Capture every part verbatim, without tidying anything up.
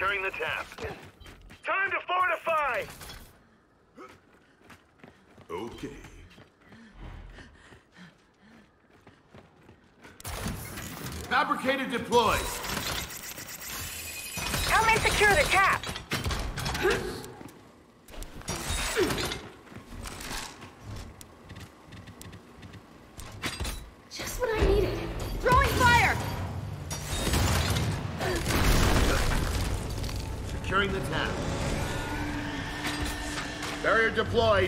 Securing the tap. Time to fortify! Okay. Fabricator deployed. Come and secure the tap. Just what I needed. Throwing fire! Securing the tap. Barrier deployed.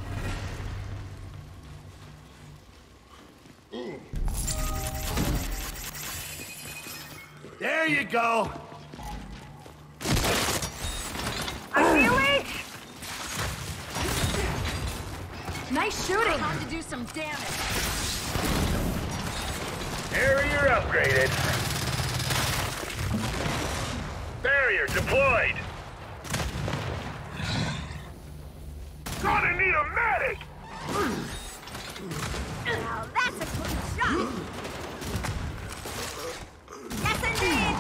There you go. I feel it! Nice shooting! Time to do some damage. Barrier upgraded. Barrier deployed. Gonna need a medic! Now that's a clean shot! Yes, indeed!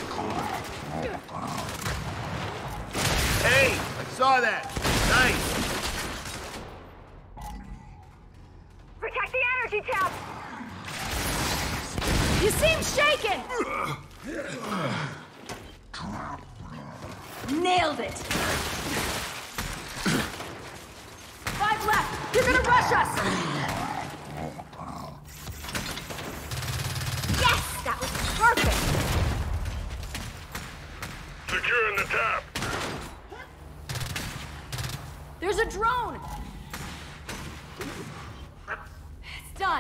Hey, I saw that. Nice. Protect the energy tap! You seem shaken! Nailed it! Five left! You're gonna rush us! Yes! That was perfect! Securing the tap. There's a drone! It's done.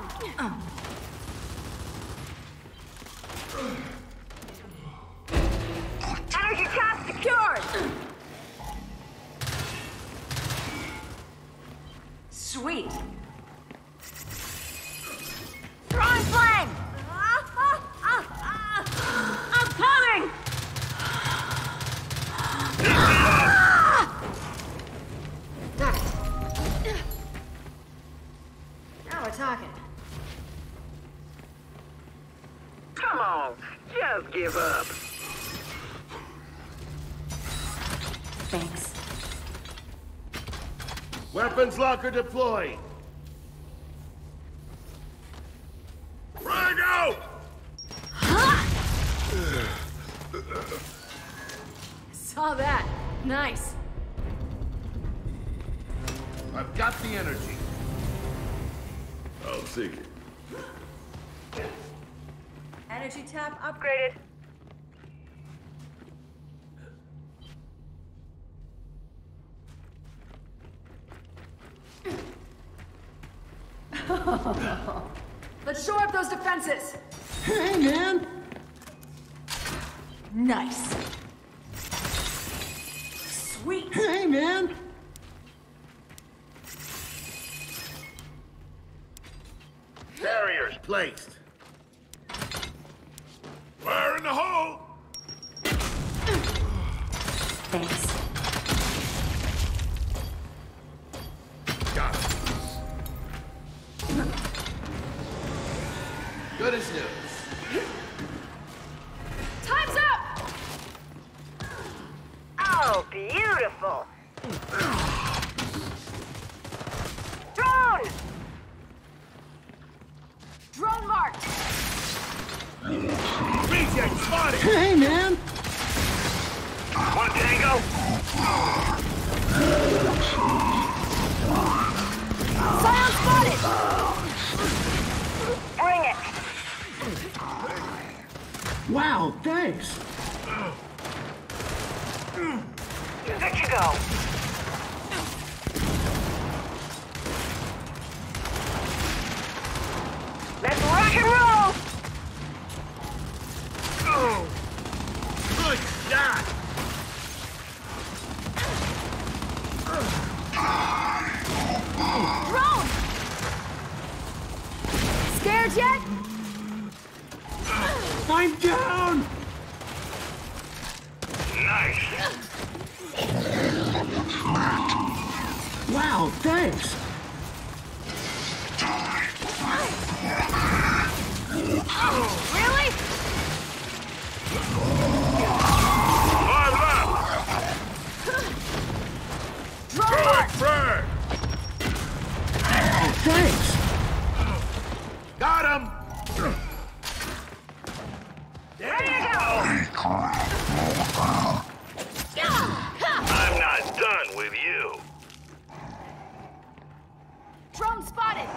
Energy tap secured! Sweet. Throwing flame! Ah, ah, ah, ah. I'm coming! Ah! Got it. Now we're talking. Come on, just give up. Thanks. Weapons locker deployed. Frag out! Saw that. Nice. I've got the energy. I'll take it. Energy tap upgraded. Let's shore up those defenses. Hey, man! Nice. Sweet. Hey, man! Barriers placed. Fire in the hole! Thanks. Got it. Good as news. Time's up! Oh, beautiful! Drone! Drone marked. Reject spotted! Hey, man! One tango? Scion spotted! Bring it! Wow, thanks! Good to go. Let's rock and roll! Oh! Good shot! Drone! Scared yet? I'm down! Nice. Wow, thanks! Really? Five left. I'm not done with you. Drone spotted!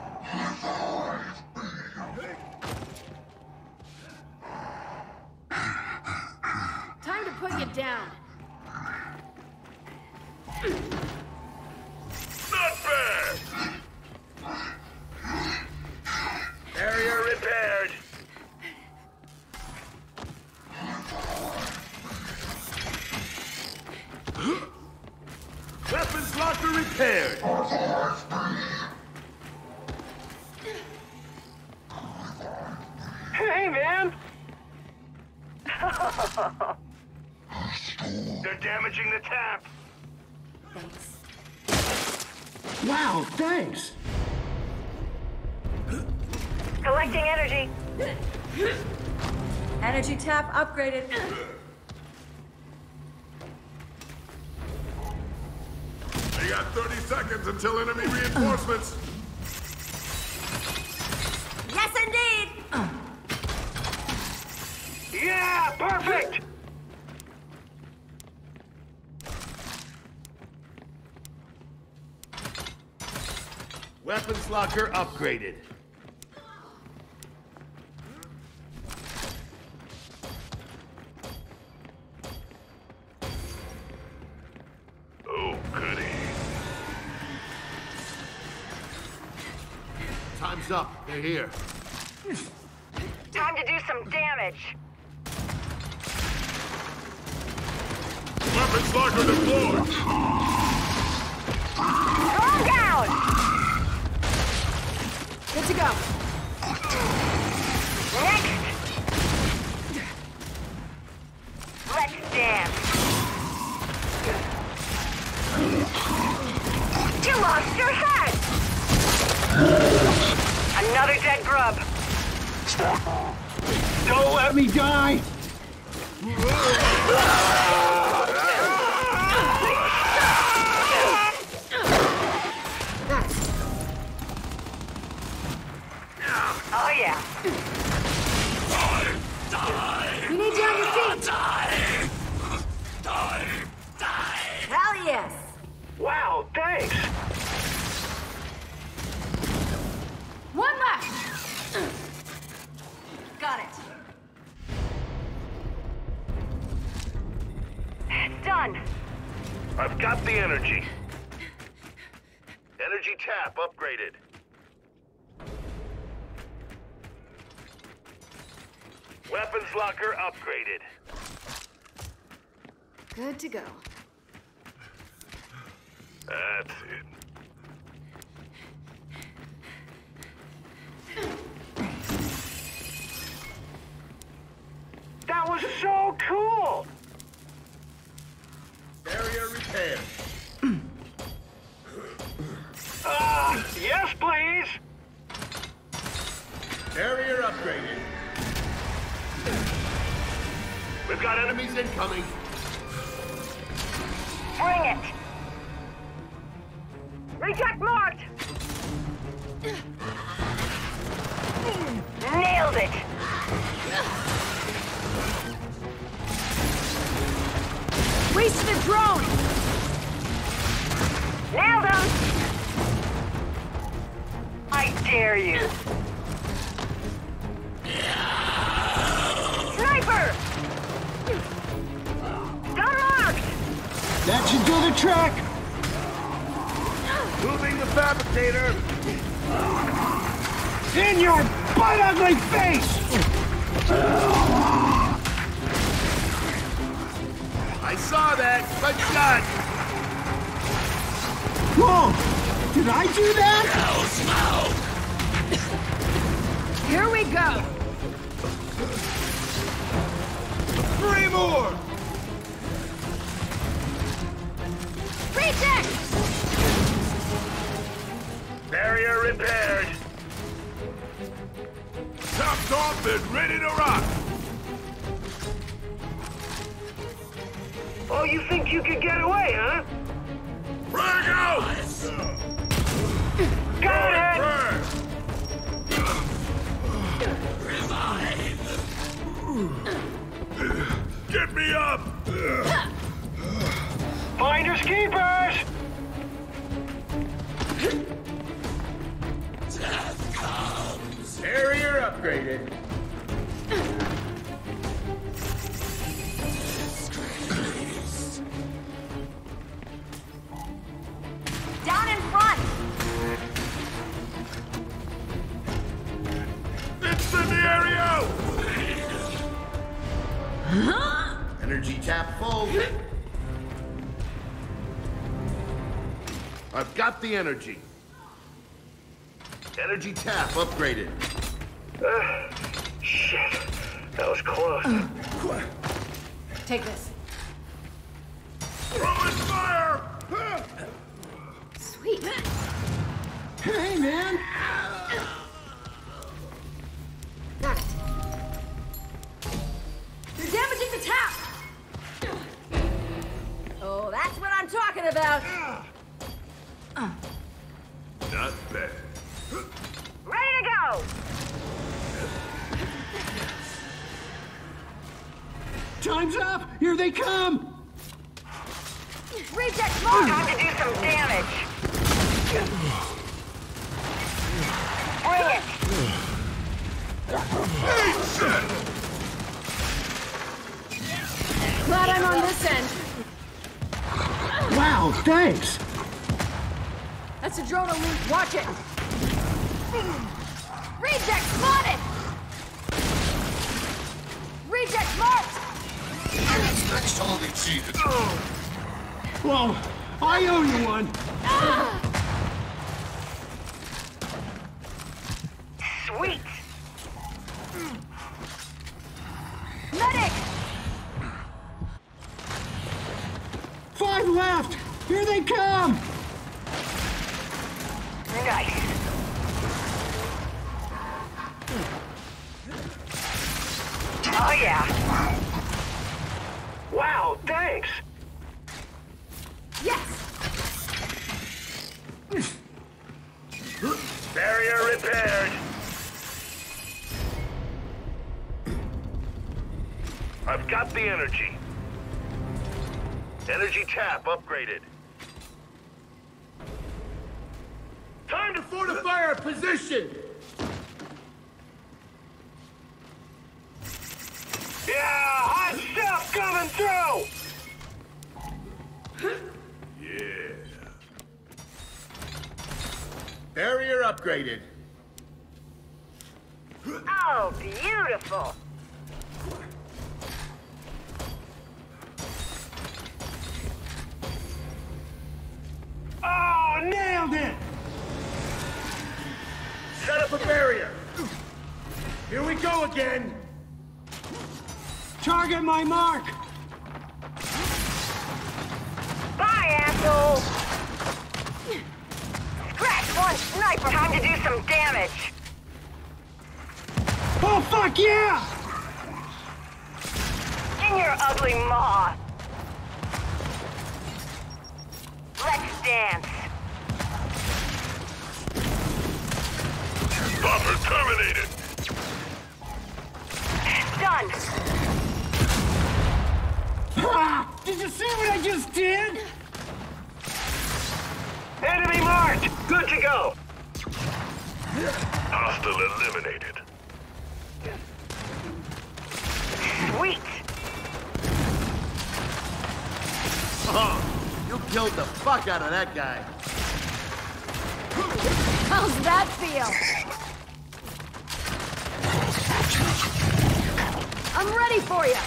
Time to put you down. Not bad. Area repaired. Weapons locker repaired. Hey, man. They're damaging the tap. Wow, thanks. Collecting energy. Energy tap upgraded. You got thirty seconds until enemy reinforcements. Yes, indeed! Yeah, perfect. Weapons locker upgraded. Oh, goody. Time's up. They're here. Time to do some damage. Weapons locker deployed. Calm down! Good to go. Next! Let's dance. You lost your head! Another dead grub. Don't let me die! Oh yeah. We need you on your feet. Hell yes! Wow, thanks. One left. Got it. Done. I've got the energy. Energy tap upgraded. Weapons locker upgraded. Good to go. That's it. That was so cool! Area repaired. Ah, uh, yes, please! Area upgraded. We've got enemies incoming. Bring it. Reject marked. Nailed it. Wasted a drone. Nailed him. I dare you. Sniper! Gun marked! That should do the trick! Moving the fabricator! In your butt ugly face! I saw that. Good shot. Whoa! Did I do that? Here we go. Three more. Reject. Barrier repaired. Topped off and ready to rock. Oh, you think you could get away, huh? Frag out! Got it! Frag! Get me up! Finders keepers! Barrier upgraded. Down in front! Incendiario! Energy tap full. I've got the energy. Energy tap upgraded. Uh, shit. That was close. Take this. Throwing fire! Sweet. Hey, man! Got it. You're damaging the tap! Oh, that's what I'm talking about! Not bad. Ready to go! Time's up! Here they come! Reject mark! Time to do some damage! Bring it! Glad I'm on this end. Wow, thanks! That's a drone elite. Watch it. Reject spotted. Reject marked. Well, I owe you one! Sweet! Medic. Five left! Here they come! Nice! Oh yeah! Wow, thanks! Yes. Barrier repaired. I've got the energy. Energy tap upgraded. Time to fortify our position! Yeah, hot stuff coming through! Yeah. Barrier upgraded. Oh, beautiful! Oh, nailed it! Set up a barrier. Here we go again. Target my mark! Bye, asshole! Scratch one sniper! Time to do some damage! Oh, fuck yeah! In your ugly maw! Let's dance! Buffer terminated! Done! Ah, did you see what I just did? Enemy marked! Good to go! Hostile eliminated. Sweet! Oh, you killed the fuck out of that guy. How's that feel? I'm ready for you.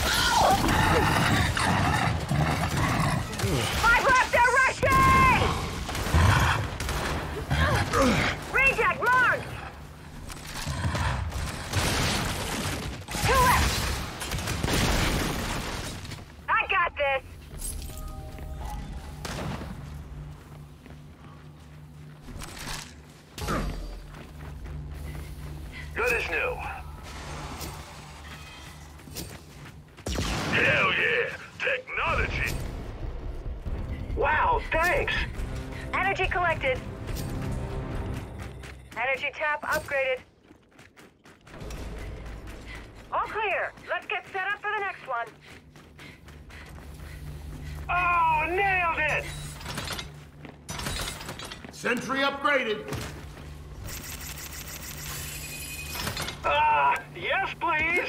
Five left, they're rushing! Reject marked! Two left! I got this! Good as new. Hell yeah! Technology! Wow, thanks! Energy collected. Energy tap upgraded. All clear. Let's get set up for the next one. Sentry upgraded. Ah, uh, yes, please.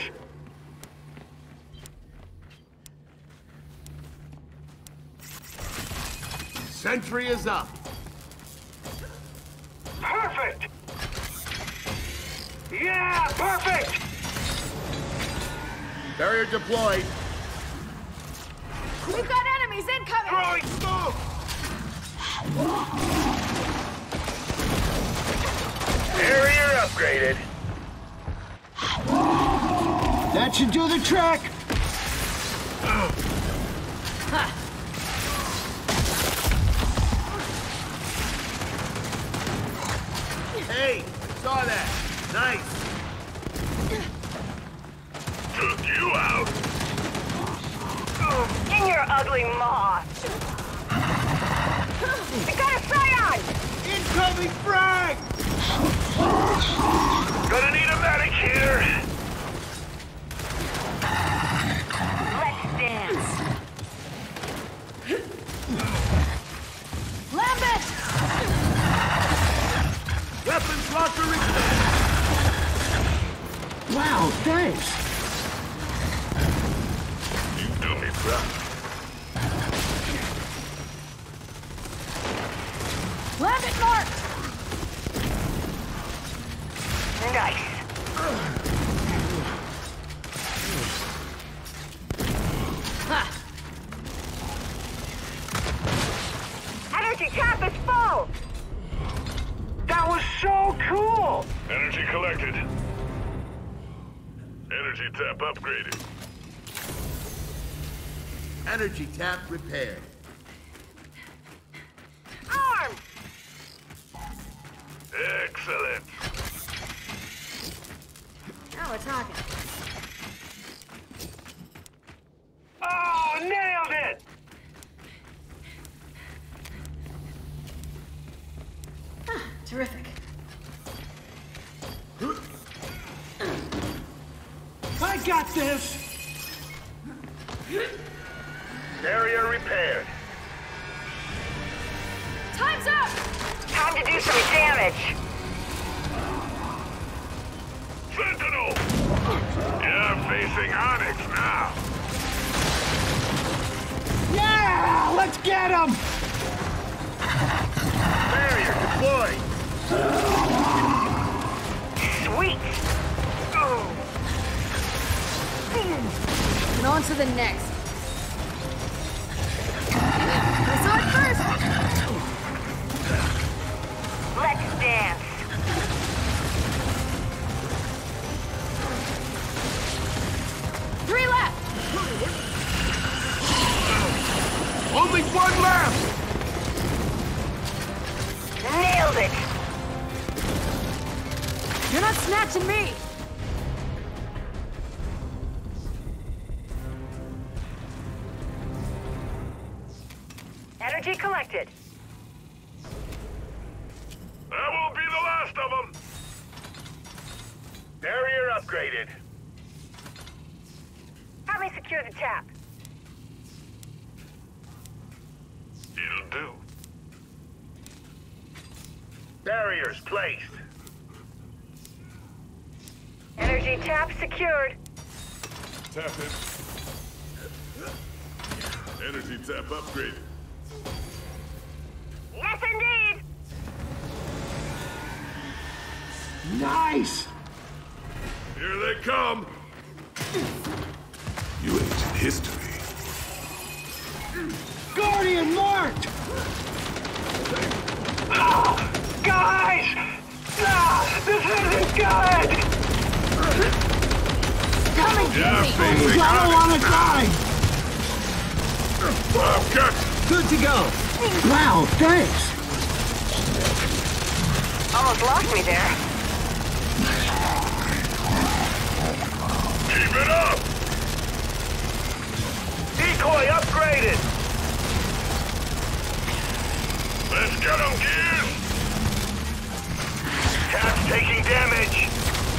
Sentry is up. Perfect. Yeah, perfect. Barrier deployed. We've got enemies incoming! Throwing smoke. Barrier upgraded. That should do the trick. Hey, saw that. Nice. Took you out. In your ugly maw. I got a Scion! Incoming frag! Gonna need a medic here. Let's dance. Lambent! Weapons locker repaired. Wow, thanks. You do me proud. Lambent marked! Nice. Energy cap is full! That was so cool! Energy collected. Energy tap upgraded. Energy tap repaired. Armed! Excellent. Now we're talking. Oh, nailed it! Terrific. I got this. Barrier repaired. Time's up! Time to do some damage. Sentinel! You're facing Onyx now. Yeah, let's get him. Barrier deployed. Sweet. Oh. And on to the next. I saw it first! Let's dance. Three left! Only one left. Nailed it. You're not snatching me! Energy collected. That won't be the last of them. Barrier upgraded. Help me secure the tap. It'll do. Barriers placed. Energy tap secured. Tap it. Energy tap upgraded. Yes, indeed. Nice. Here they come. You ancient history. Guardian marked. Ah, guys! Ah, this isn't good! Come and get Yeah, me! facing I don't want Onyx to now. die. I've got you. Good to go. Wow, thanks. Almost lost me there. Keep it up! Decoy upgraded! Let's get him, Gears! Tap's taking damage!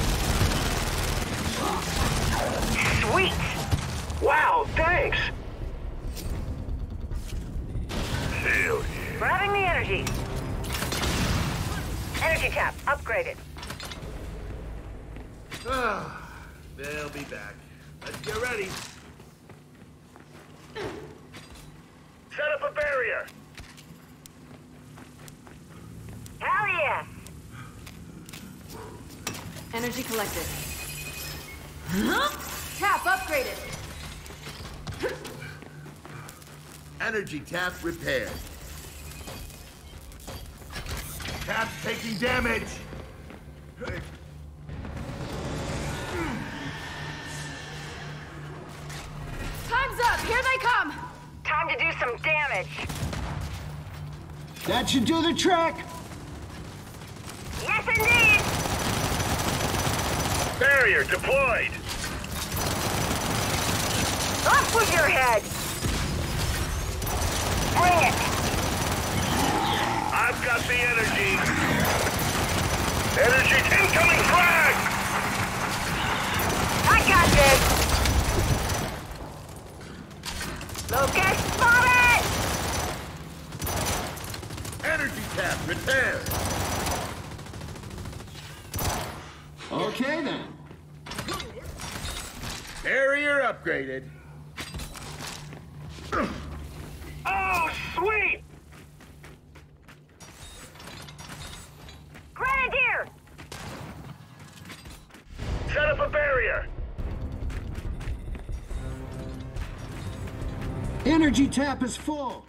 Sweet. Wow, thanks! Hell yeah. Grabbing the energy. Energy tap upgraded. Ah, they'll be back. Let's get ready. Set up a barrier. Hell yes! Energy collected. Tap upgraded. Energy tap repaired. Tap's taking damage. Time's up. Here they come. Time to do some damage. That should do the trick. Yes, indeed! Barrier deployed. Off with your head! Bring it! I've got the energy. Energy incoming frag! I got this! Locust spotted! Energy tap repaired. Okay then. Barrier upgraded. Oh, sweet! Grenadier! Set up a barrier. Energy tap is full.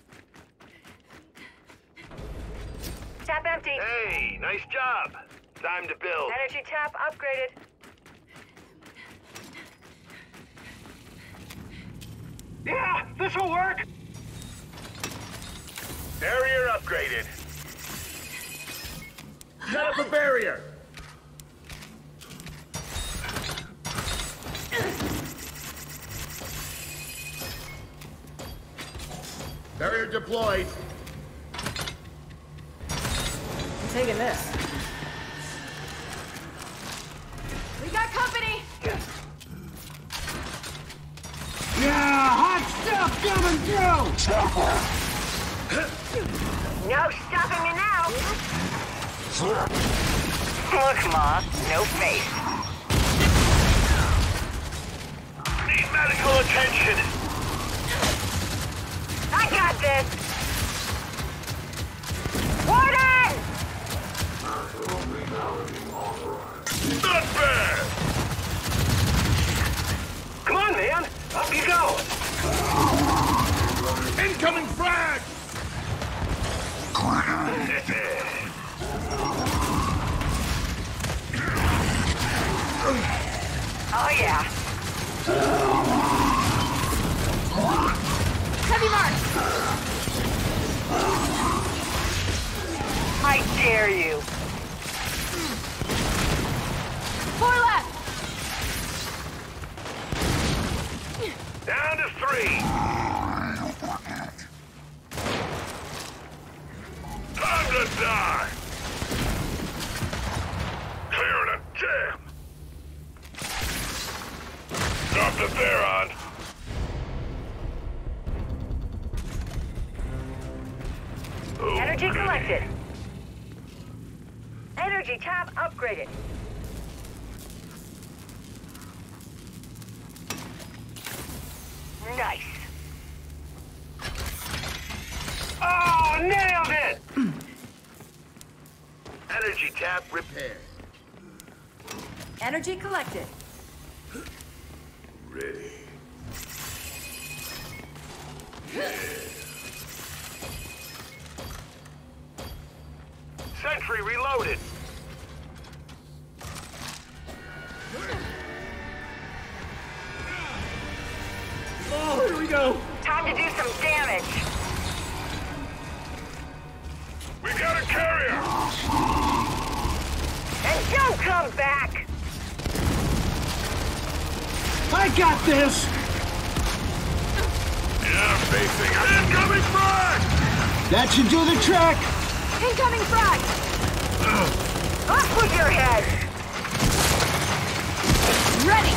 Tap empty. Hey, nice job. Time to build. Energy tap upgraded. Yeah, this will work. Barrier upgraded. Set up a barrier. Barrier deployed. I'm taking this. We got company. Yeah, hot stuff coming through. No stopping me now! Look, Ma, no face. Need medical attention. I got this! Warden! Not bad. Come on, man. Up you go. Incoming frag. Oh, yeah. Heavy mark. I dare you. Four left. Down to three. Time to die. Clearing a jam. Drop the Theron. Energy collected. Energy tap upgraded. Nice. Oh, nailed it. Energy tap repaired. Energy collected. Ready. Sentry reloaded. Oh, here we go. Time to do some damage. We got a carrier. And don't come back! I got this. Yeah, facing incoming frag. That should do the trick. Incoming frag. Off with your head! Ready.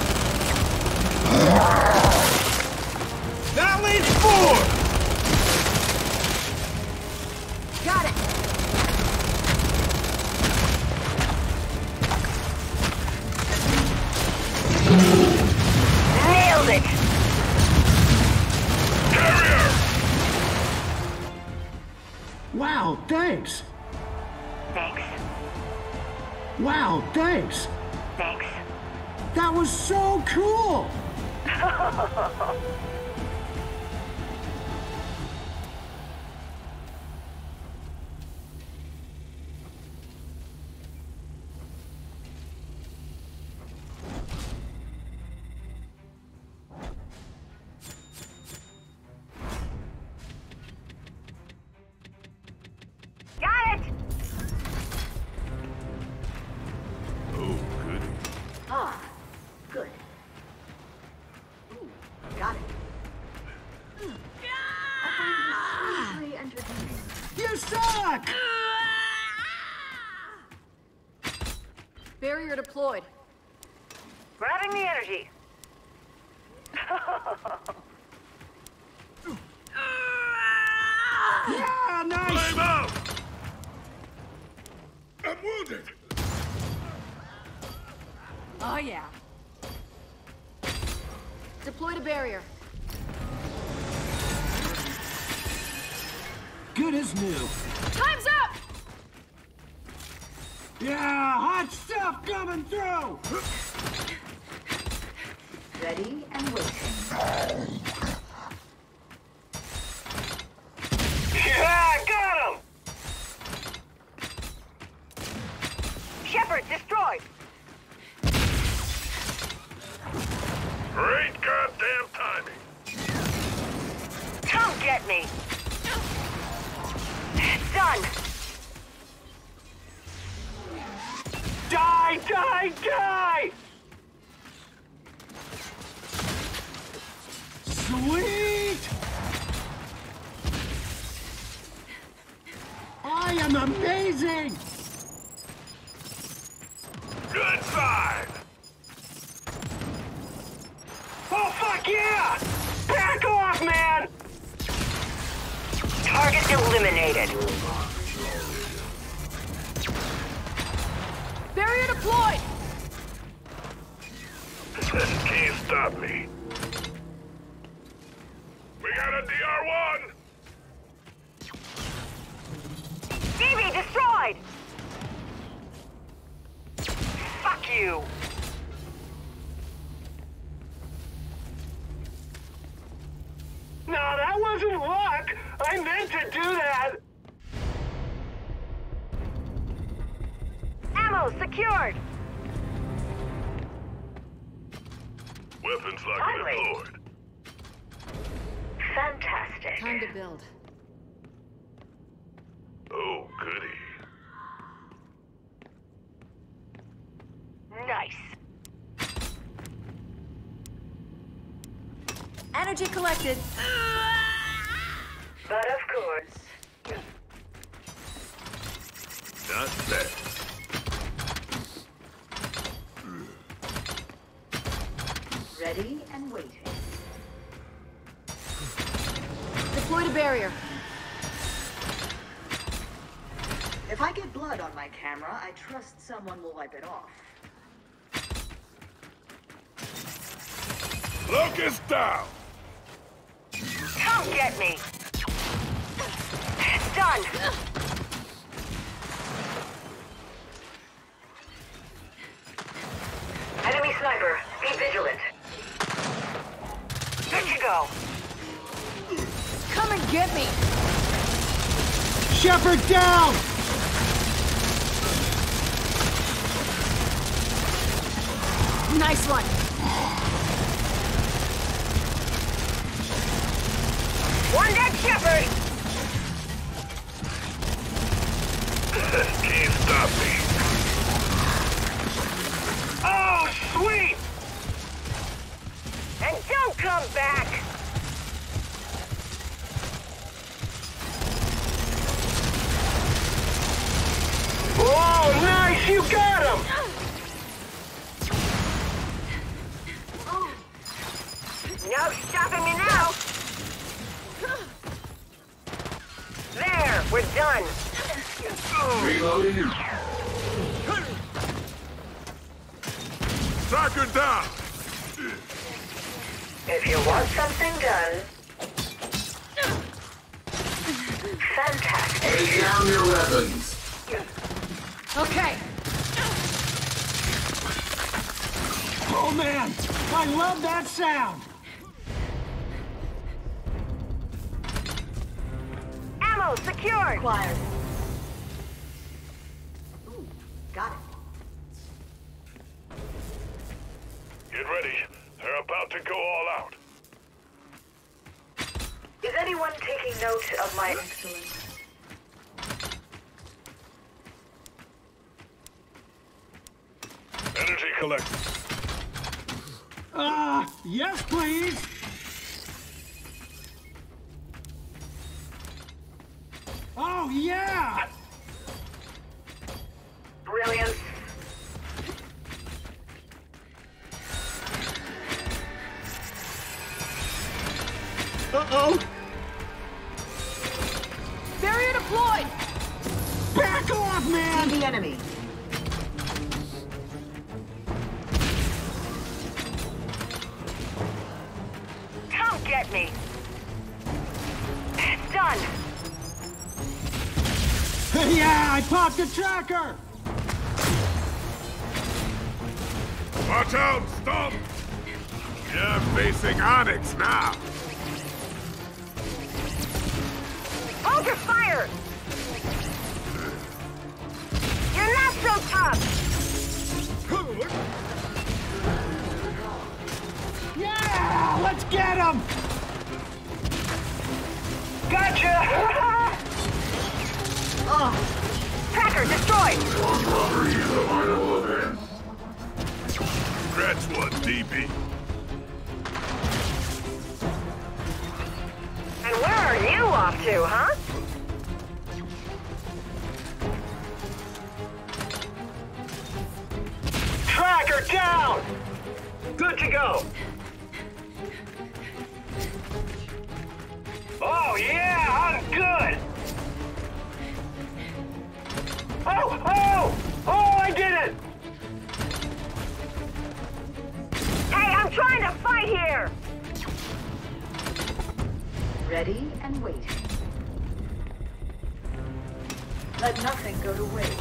That leaves four. Got it. Wow, thanks. Thanks. Wow, thanks. Thanks. That was so cool. Got it! Oh, goody. Ah, good. Ooh, got it. I find this strangely entertaining. You suck. Barrier deployed. Grabbing the energy. Yeah, nice. Flame out! I'm wounded! Oh, yeah. Deployed a barrier. Good as new. Time's up! Yeah, hot stuff coming through. Ready and waiting. Yeah, got him! Shepard, destroyed! Great goddamn timing! Come get me! Done! Die, die, die! Sweet. I am amazing. Good side! Oh, fuck yeah! Back off, man! Target eliminated. Barrier deployed! Can't stop me. We got a D R one! D V destroyed! Fuck you! No, that wasn't luck! I meant to do that! Ammo secured! Weapons lock Finally. deployed. Fantastic. Time to build. Oh, goody. Nice. Energy collected. But of course. Not bad. Ready and waiting. Deployed a barrier. If I get blood on my camera, I trust someone will wipe it off. Locust down! Come get me! Done! Enemy sniper, be vigilant. Good to go. Come and get me! Shepard down. Nice one! One dead Shepard! Can't stop me. Oh, sweet! And don't come back! Oh, nice! You got him! No stopping me now! There, we're done. Reloading. Tracker down! If you want something done... Fantastic. Lay down your weapons. Okay. Oh man, I love that sound. Ammo secured. Acquired. Ooh, got it. Get ready. They're about to go all out. Is anyone taking note of my... Excellent. Energy collected. Uh, yes please. Oh yeah! Brilliant. Uh-oh! Barrier deployed! Back off, man! See the enemy. Come get me. Done. Yeah, I popped the tracker! Watch out, Stomp! You're facing Onyx now. Hold your fire! You're not so tough! Yeah! Let's get him! Gotcha! Oh. Tracker destroyed! Robbery is a vital event. Scratch one, D B. And where are you off to, huh? Tracker down! Good to go. Oh, yeah, I'm good. Oh, oh! Oh, I did it! Hey, I'm trying to fight here! Ready and waiting. Let nothing go to waste.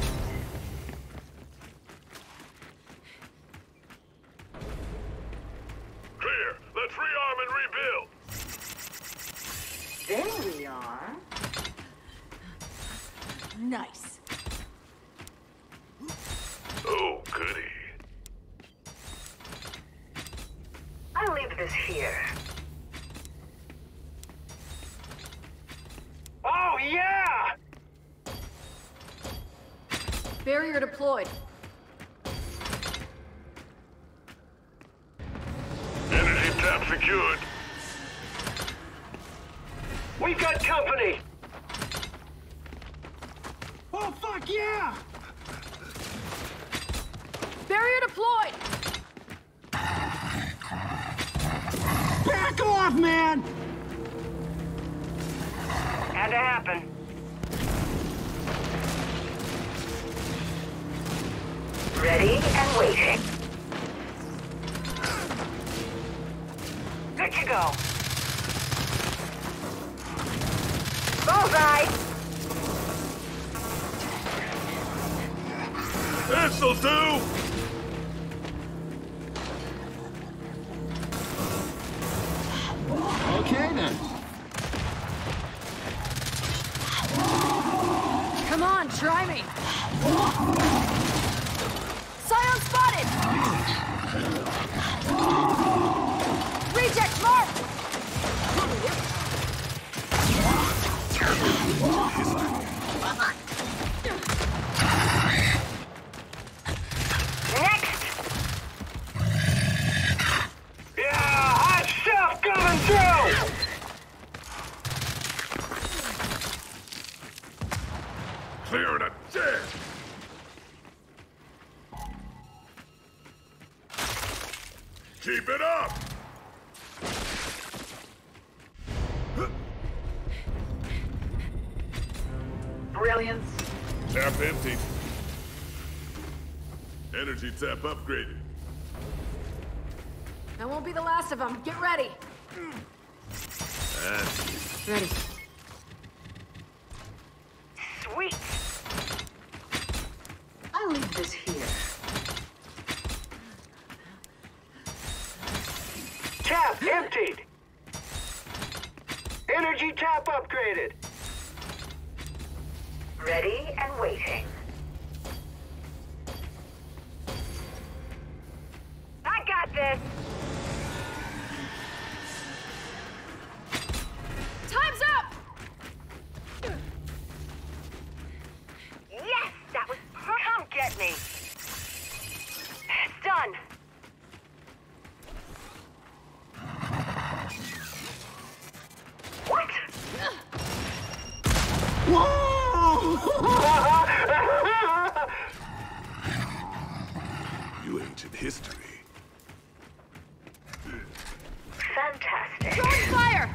Clear. Let's rearm and rebuild. There we are. Nice. Oh, goody. I'll leave this here. Oh, yeah! Barrier deployed. Energy tap secured. We've got company! Oh fuck yeah! Barrier deployed! Back off, man! Had to happen. Ready and waiting. Good to go. Bullseye! This'll do! Okay then. Come on, try me! Scion spotted! Reject mark! Next! Yeah, hot stuff coming through! Clearing a dead! Keep it up! Brilliance. Tap empty. Energy tap upgraded. That won't be the last of them. Get ready. That's Ready. Energy tap upgraded. Ready and waiting. I got this! Time's up! Yes! That was per- Come get me! It's done! What? You ancient history. Fantastic. Throwing fire!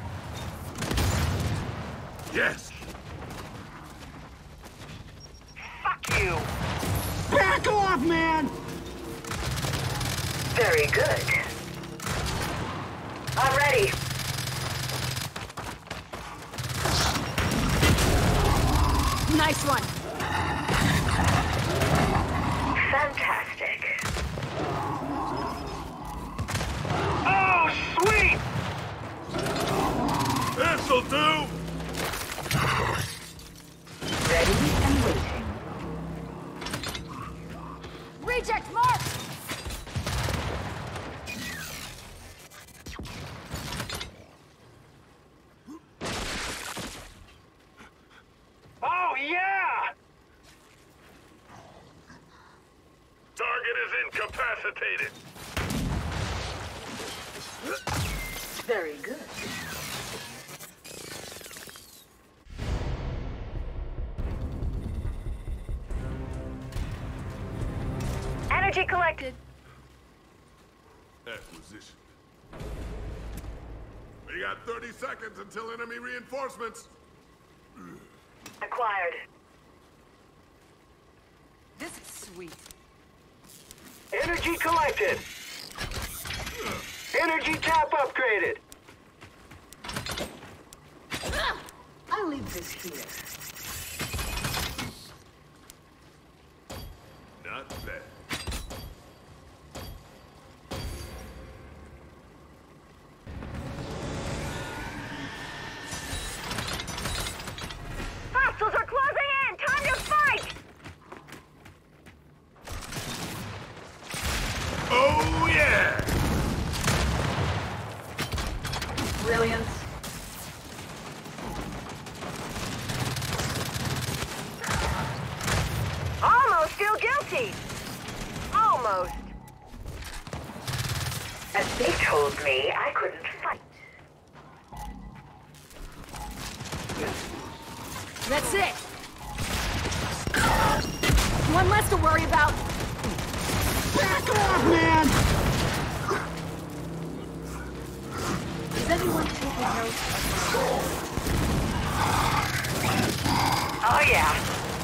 Yes! Fuck you! Back off, man! Very good. I'm ready. Nice one! Fantastic. Oh, sweet! This'll do! Ready and waiting. Reject mark! Oh, yeah! Target is incapacitated. Very good. Energy collected. Acquisition. We got thirty seconds until enemy reinforcements. Acquired. This is sweet. Energy collected. Energy tap upgraded. I'll leave this here. Not bad. Hostiles are closing in! Time to fight! Oh, yeah! Brilliance. Almost feel guilty! Almost. As they told me, I couldn't fight. That's it! One less to worry about! Back off, man! Is everyone taking notes? Oh yeah.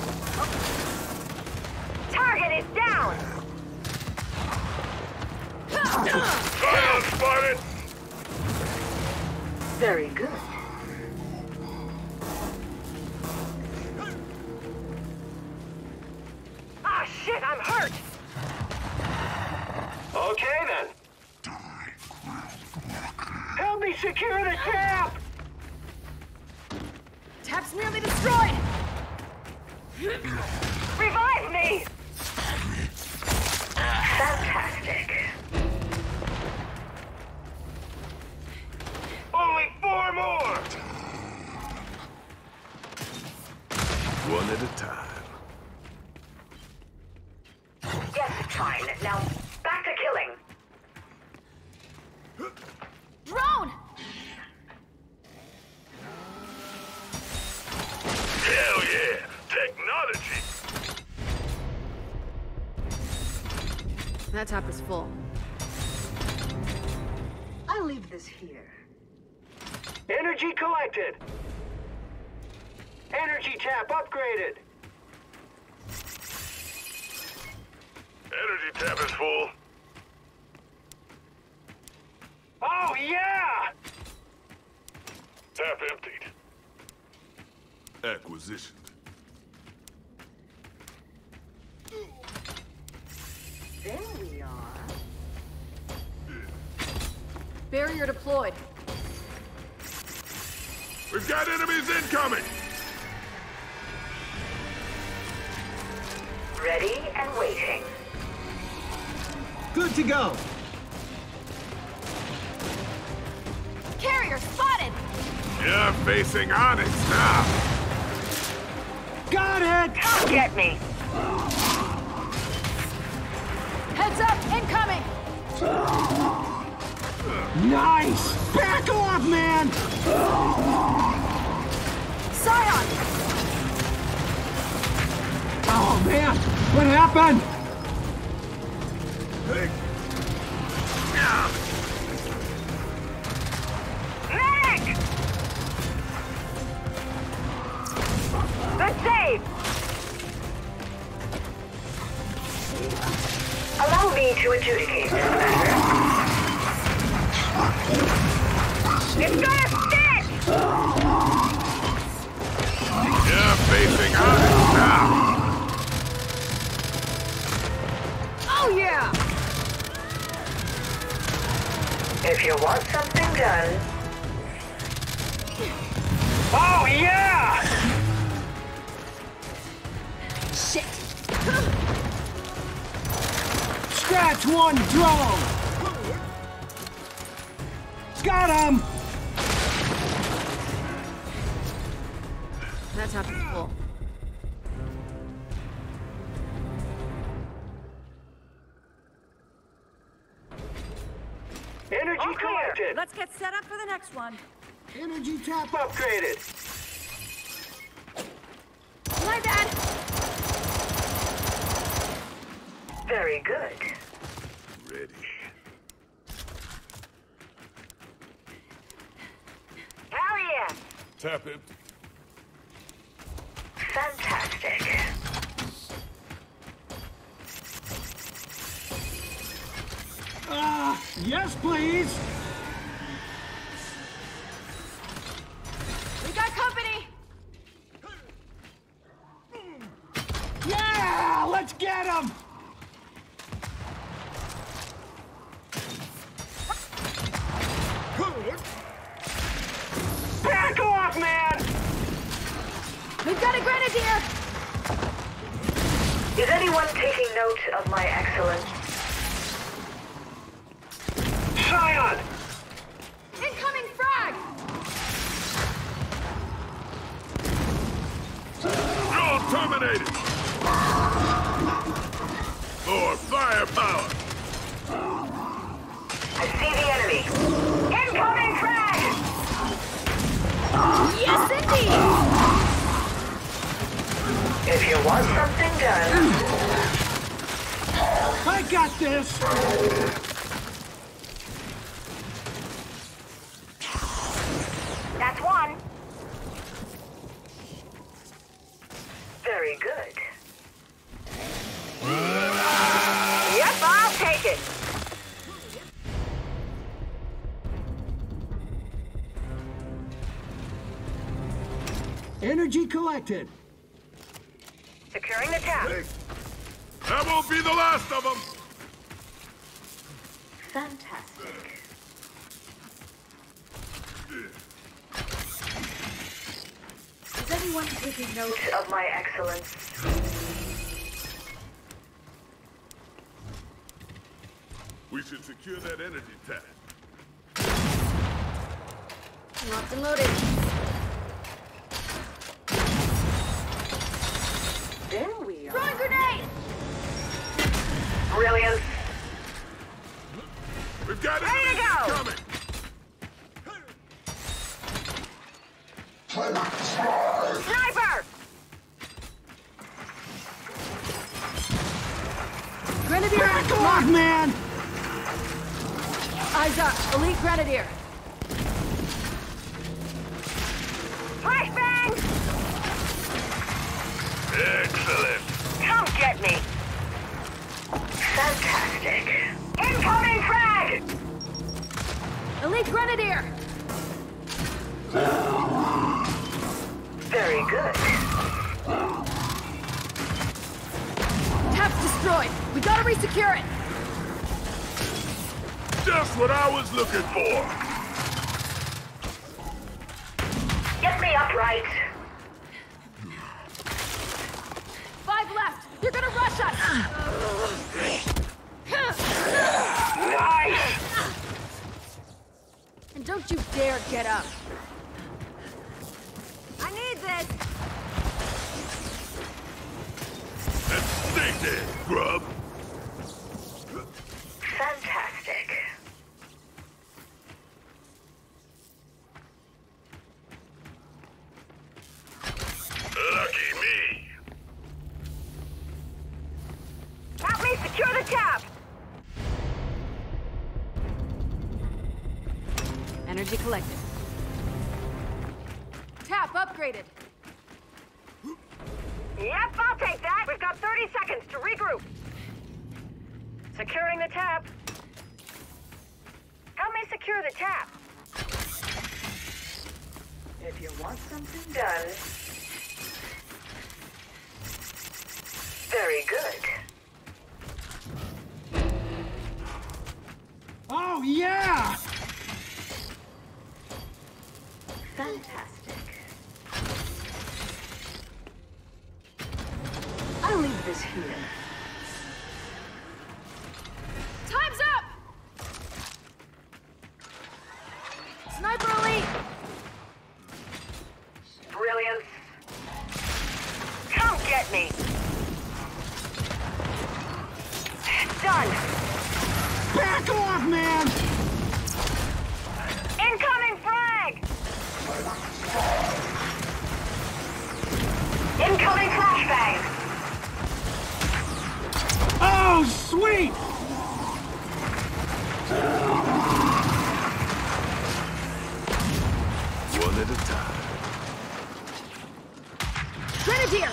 Target is down! Silence spotted! Very good. Ah shit, I'm hurt! Okay, then. Help me secure the tap! Tap's nearly destroyed! Revive me! Fantastic. Only four more! One at a time. Yes, fine. Now, back to killing. Drone! Hell yeah! Technology! That tap is full. I'll leave this here. Energy collected. Energy tap upgraded. Energy tap is full. Oh, yeah! Tap emptied. Acquisitioned. There we are. Barrier deployed. We've got enemies incoming! Ready and waiting. Good to go. Carrier spotted! You're facing Onyx now! Got it! Come get me. Heads up, incoming! Nice! Back off, man! Scion! Oh, man! What happened? Hey. Medic! Good save! Allow me to adjudicate this matter. It's gonna stick! You're facing Onyx now! Oh yeah! If you want something done, Oh, yeah! Shit! Scratch one drone! Got him! That's not full. Energy All clear. collected. Let's get set up for the next one. Energy tap. Upgraded. My bad! very good. Ready. Hell yeah! Tap it. Fantastic. Ah, uh, yes, please. We got company! Yeah, let's get him. Back off, man! We've got a grenadier! Is anyone taking note of my excellence? Scion! Incoming frag! All terminated! More firepower! I see the enemy. Incoming frag! Yes, indeed! If you want something done, I got this. that's one. Very good. Yep, I'll take it. Energy collected. Securing the tap. Hey, that won't be the last of them! Fantastic. Is anyone taking note of my excellence? We should secure that energy tap. Locked and loaded. There we are. Throwing grenade! Brilliant. We've got Ready to enemies go! coming! Sniper! Grenadier! Back off, man. Eyes up! Elite Grenadier! Flashbang! Excellent! Come get me. Fantastic. Incoming frag! Elite Grenadier! Very good. Tap's destroyed! We gotta resecure it! Just what I was looking for! Get Right. Five left! You're gonna rush us! Nice! And don't you dare get up! I need this! And stay dead, grub. Fantastic. Lucky me. Help me secure the tap! Energy collected. Tap upgraded. Yep, I'll take that. We've got thirty seconds to regroup. Securing the tap. Help me secure the tap. If you want something done, very good. Oh, yeah! Fantastic. I'll leave this here. Time's up! Sniper elite! Brilliance. Come get me! Done! Back off, man! Incoming frag! Incoming flashbang! Oh, sweet! One at a time. Grenadier!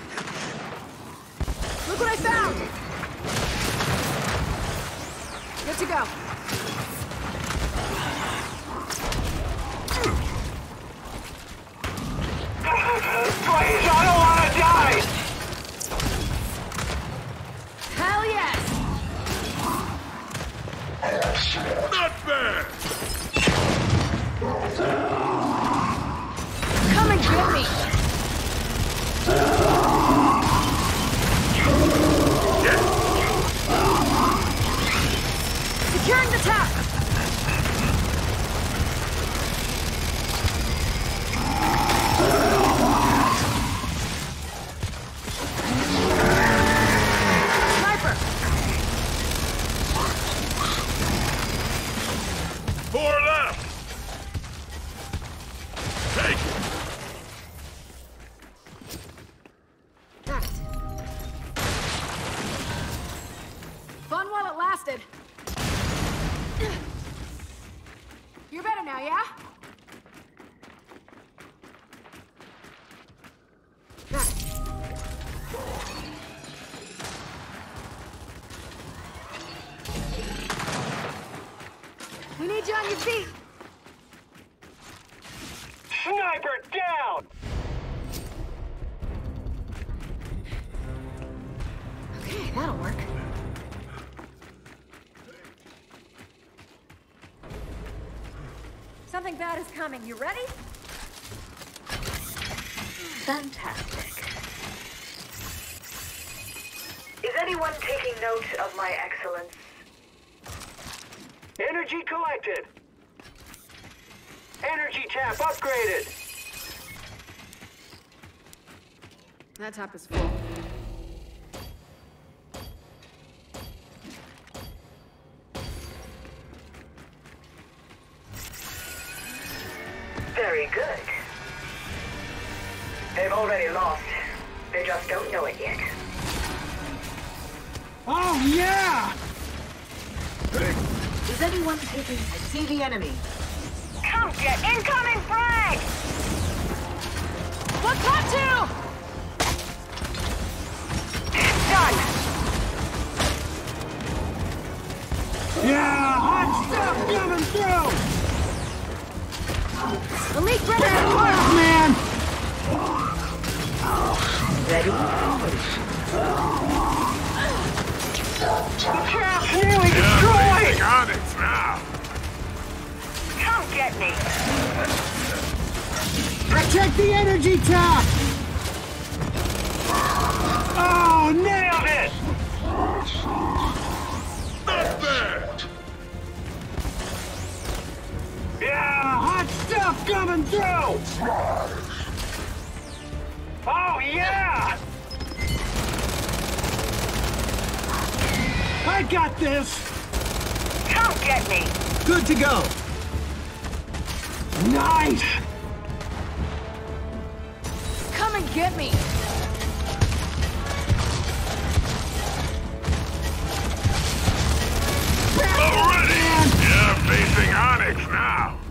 Look what I found! Good to go. Please, I don't want to die! Hell yes! Not bad. Come and get me! Securing the tap! Sniper! Four left. Take it. Got it. Fun while it lasted. You're better now, yeah? Got it. We need you on your feet. Sniper down! Okay, that'll work. Something bad is coming. You ready? Fantastic. Is anyone taking note of my excellence? Energy collected. Energy tap upgraded. That tap is full. Very good. They've already lost. They just don't know it yet. Oh, yeah! Is anyone taking... I see the enemy. Come get incoming frag! What got to? Done! Yeah, hot stuff coming through! Elite grenade! Back off, man! Ready? The trap's nearly Yeah, destroyed! on it now. Come get me! Check the energy tap! Oh, nailed it! Not bad! Yeah, hot stuff coming through! Oh, yeah! I got this! Come get me! Good to go! Nice! Come and get me! Already! You're facing Onyx now!